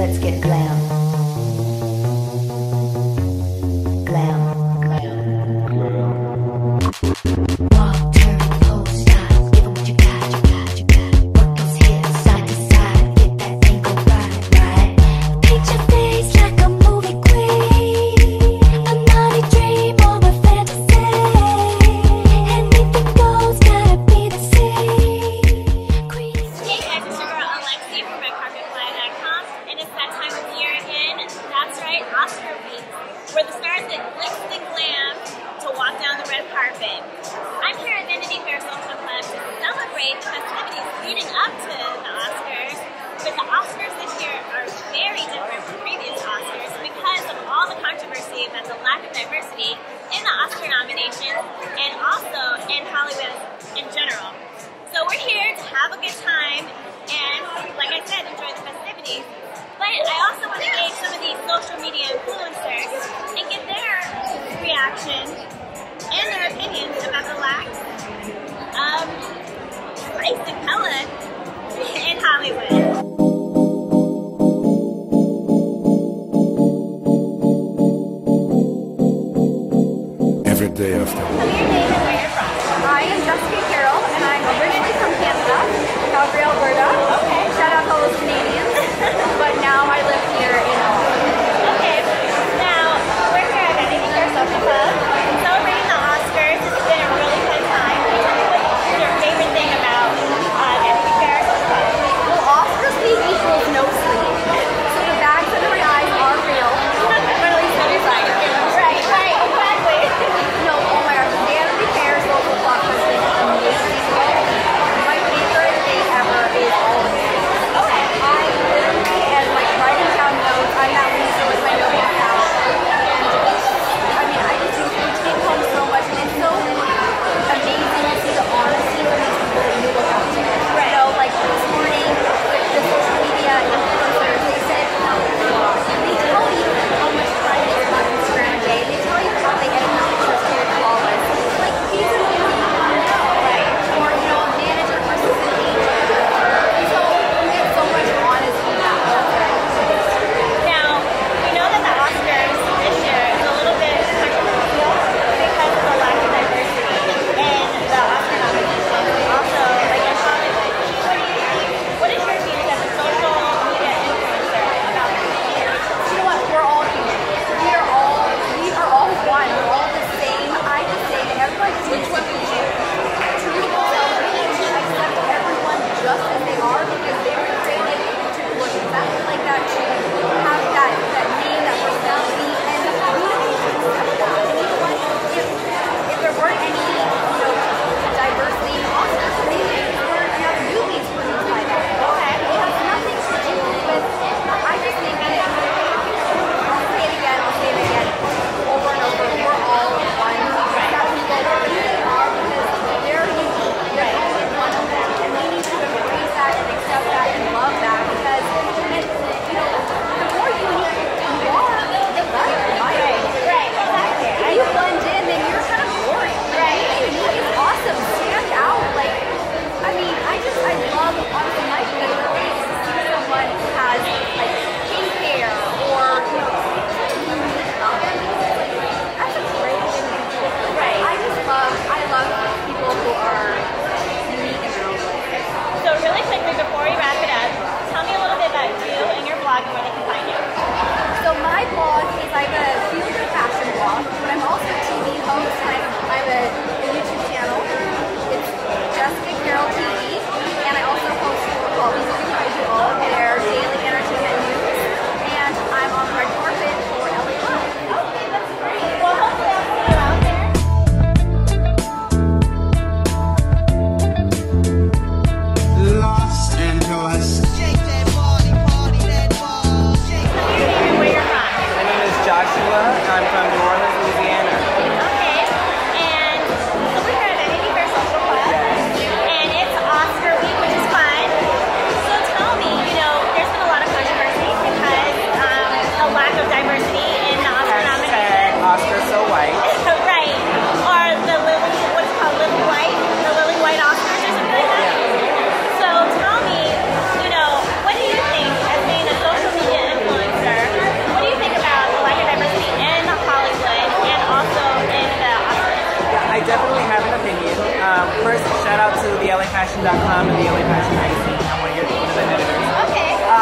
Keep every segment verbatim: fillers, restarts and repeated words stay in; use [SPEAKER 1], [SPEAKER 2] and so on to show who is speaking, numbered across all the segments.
[SPEAKER 1] let's get glam. Glam, glam, glam. Walk, turn, pose, style, give 'em what you got, you got, you got. Work those hips side to side, get that ankle right, right. Picture face like a movie queen, a naughty dream or a fantasy. Anything goes, gotta be the same. Queen.
[SPEAKER 2] Hey guys, it's your girl Alexi from red carpet fly dot com, and it's that time of year again. That's right, Oscar week, where the stars get glitz and glam to walk down the red carpet. I'm here at Vanity Murs Lookin Fly to celebrate the festivities leading up to the Oscars. But the Oscars this year are very different from previous Oscars because of all the controversy about the lack of diversity in the Oscar nominations and also in Hollywood in general. So we're here to have a good time and, like I said, enjoy the festivities. But I also want to gauge some of these social media influencers and get their reaction and their opinions about the lack of race and color in Hollywood.
[SPEAKER 3] Every day after.
[SPEAKER 2] Tell me your name and where you're from.
[SPEAKER 4] I am Jessica Carroll, and I'm originally from Canada, Calgary, Alberta.
[SPEAKER 2] Okay.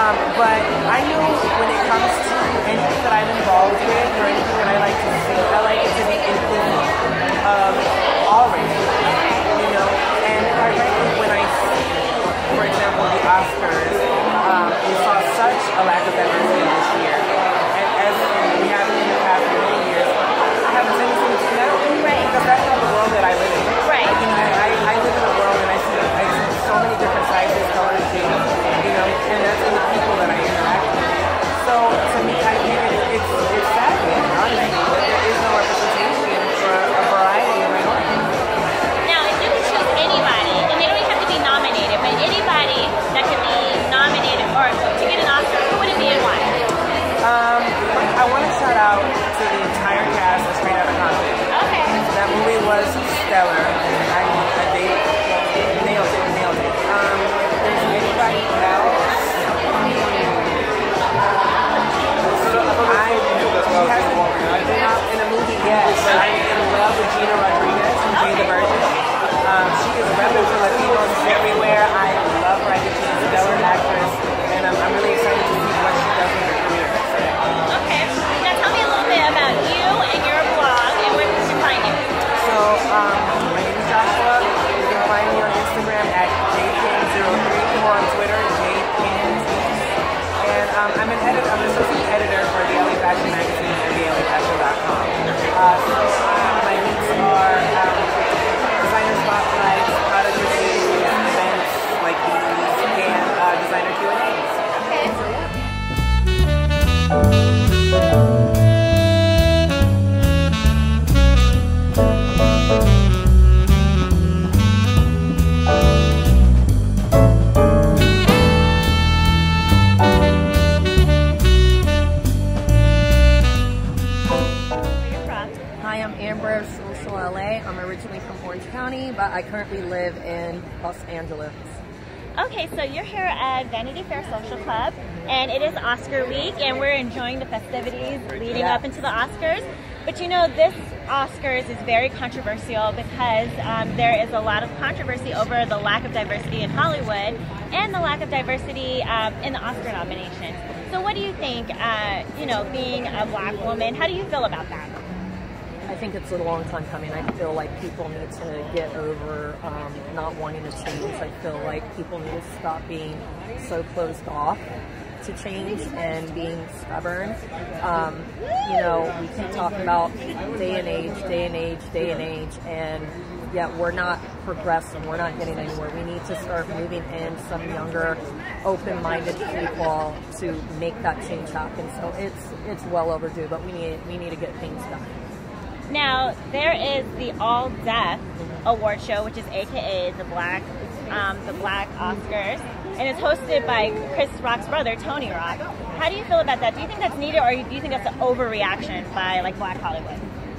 [SPEAKER 4] Um, but I knew when it comes to anything that I'm involved with or anything that I like to see, I like it to be inclusive of all races, you know. And quite frankly, when I see, for example, the Oscars, um, we saw such a lack of diversity this year, and as we have in the past many years, I have a tendency to tune out, right? Because that's not the world that I live in, right? Like, you know, I, I live in a world and I see, I see so many different sizes, colors, shapes, you know, and that's in the people that I interact with. So to me, I think it, it's it's saddening, honestly, that there is no representation for a variety of minorities.
[SPEAKER 2] Now, if you could choose anybody, and they don't even have to be nominated, but anybody that could be nominated or to get an Oscar, who would it be and why?
[SPEAKER 4] Um, I want to shout out to the entire cast of Straight Outta Compton.
[SPEAKER 2] Okay.
[SPEAKER 4] That movie was stellar. I mean, I they nailed it, nailed it. Um, if there's anybody else, I she hasn't been out in a movie yet, but I'm in love with Gina Rodriguez from Jane the Virgin. Um, she is repping for Latinos everywhere. I love her. I think she's a stellar actress, and I'm, I'm really excited to see what she does with her career.
[SPEAKER 2] Okay. Now tell me a little bit about you and your blog and where we can find you.
[SPEAKER 4] So, um, my name is Joshua. You can find me on Instagram at J Pin zero three or on Twitter, Jpin. And um, I'm an editor, I'm an associate editor for the L A Fashion Magazine and the L A Fashion dot com. Uh, so, uh, my links are um, designer spotlights, product reviews, events like these, and uh, designer Q and A's.
[SPEAKER 2] Okay.
[SPEAKER 4] So, yeah.
[SPEAKER 5] Hi, I'm Amber, Social L A. I'm originally from Orange County, but I currently live in Los Angeles.
[SPEAKER 2] Okay, so you're here at Vanity Fair Social Club, and it is Oscar week, and we're enjoying the festivities leading
[SPEAKER 5] Yeah.
[SPEAKER 2] up into the Oscars. But you know, this Oscars is very controversial because um, there is a lot of controversy over the lack of diversity in Hollywood and the lack of diversity um, in the Oscar nominations. So what do you think, uh, you know, being a black woman, how do you feel about that?
[SPEAKER 5] I think it's a long time coming. I feel like people need to get over um, not wanting to change. I feel like people need to stop being so closed off to change and being stubborn. Um, you know, we keep talking about day and age, day and age, day and age, and yet we're not progressing. We're not getting anywhere. We need to start moving in some younger, open-minded people to make that change happen. So it's it's well overdue, but we need we need to get things done.
[SPEAKER 2] Now, there is the All Deaf Award Show, which is A K A the Black, um, the Black Oscars, and it's hosted by Chris Rock's brother, Tony Rock. How do you feel about that? Do you think that's needed, or do you think that's an overreaction by like Black Hollywood?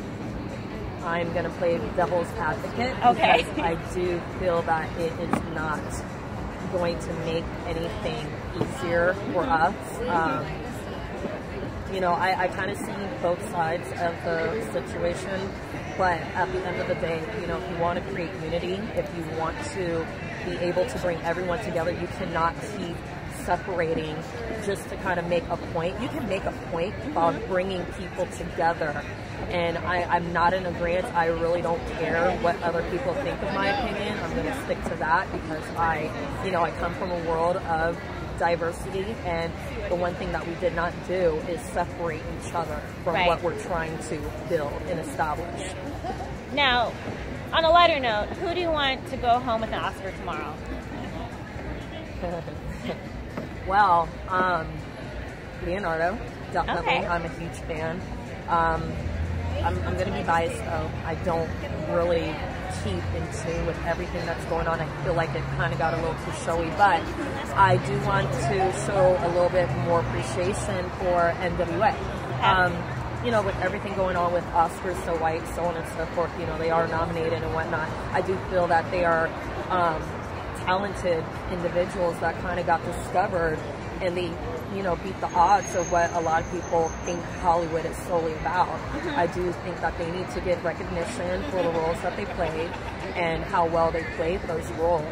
[SPEAKER 5] I'm going to play devil's advocate
[SPEAKER 2] Okay.
[SPEAKER 5] because I do feel that it is not going to make anything easier for us. Um, You know, I, I kind of see both sides of the situation, but at the end of the day, you know, if you want to create unity, if you want to be able to bring everyone together, you cannot keep separating just to kind of make a point. You can make a point about bringing people together, and I, I'm not in agreement. I really don't care what other people think of my opinion. I'm going to stick to that because I, you know, I come from a world of diversity, and the one thing that we did not do is separate each other from
[SPEAKER 2] Right.
[SPEAKER 5] what we're trying to build and establish.
[SPEAKER 2] Now, on a lighter note, who do you want to go home with an Oscar tomorrow?
[SPEAKER 5] Well, um, Leonardo, definitely.
[SPEAKER 2] Okay.
[SPEAKER 5] I'm a huge fan. Um, I'm, I'm going to be biased though. I don't really keep in tune with everything that's going on. I feel like it kind of got a little too showy, but I do want to show a little bit more appreciation for N W A. Um, you know, with everything going on with Oscars So White, so on and so forth, you know, they are nominated and whatnot. I do feel that they are um, talented individuals that kind of got discovered, and they, you know, beat the odds of what a lot of people think Hollywood is solely about. Mm-hmm. I do think that they need to get recognition for the roles that they played and how well they played those roles.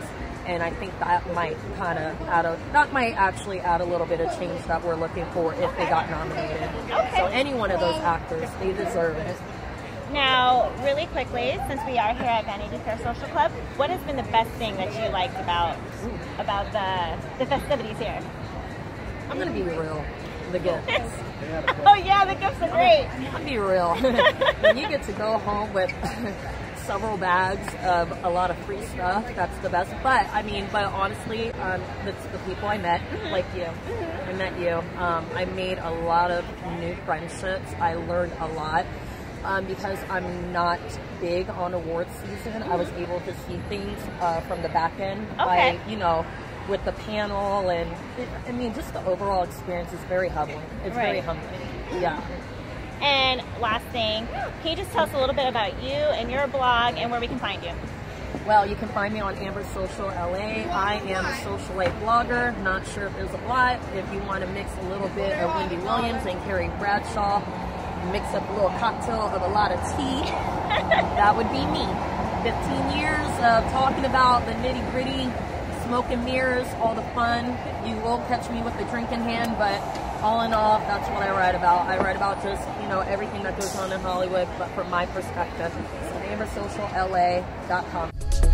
[SPEAKER 5] and I think that might kind of add a, that might actually add a little bit of change that we're looking for if they got nominated.
[SPEAKER 2] Okay.
[SPEAKER 5] So any one of those actors, they deserve it.
[SPEAKER 2] Now, really quickly, since we are here at Vanity Fair Social Club, what has been the best thing that you liked about about the the festivities here?
[SPEAKER 5] I'm gonna be real. The gifts.
[SPEAKER 2] Oh yeah, the gifts are great.
[SPEAKER 5] I'll be real. When you get to go home with several bags of a lot of free stuff, that's the best. But I mean, but honestly, um, it's the people I met, like you. I met you. Um, I made a lot of new friendships. I learned a lot. Um, because I'm not big on award season, I was able to see things uh, from the back end.
[SPEAKER 2] Okay.
[SPEAKER 5] By, you know, with the panel, and it, I mean, just the overall experience is very humbling. It's
[SPEAKER 2] Right.
[SPEAKER 5] very humbling. Yeah.
[SPEAKER 2] And last thing, can you just tell us a little bit about you and your blog and where we can find you?
[SPEAKER 5] Well, you can find me on Amber Social L A. I am a socialite blogger. Not sure if there's a lot. If you want to mix a little bit of Wendy Williams and Carrie Bradshaw, mix up a little cocktail of a lot of tea, that would be me. fifteen years of talking about the nitty gritty, smoke and mirrors, all the fun. You will catch me with the drink in hand, but all in all, that's what I write about. I write about just, you know, everything that goes on in Hollywood, but from my perspective. So amber social L A dot com.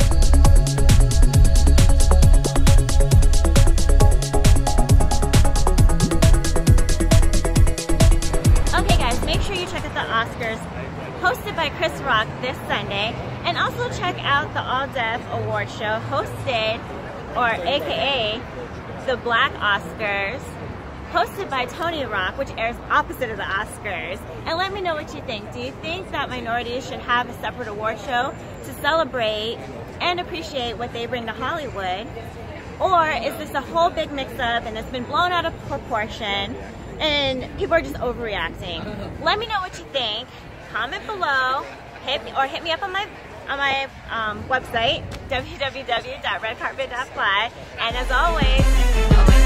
[SPEAKER 2] Okay guys, make sure you check out the Oscars hosted by Chris Rock this Sunday, and also check out the All Deaf Award Show hosted, or aka the Black Oscars, hosted by Tony Rock, which airs opposite of the Oscars. And let me know what you think. Do you think that minorities should have a separate award show to celebrate and appreciate what they bring to Hollywood? Or is this a whole big mix-up and it's been blown out of proportion and people are just overreacting? Let me know what you think. Comment below, hit me, or hit me up on my on my um, website, w w w dot red carpet dot fly. And as always,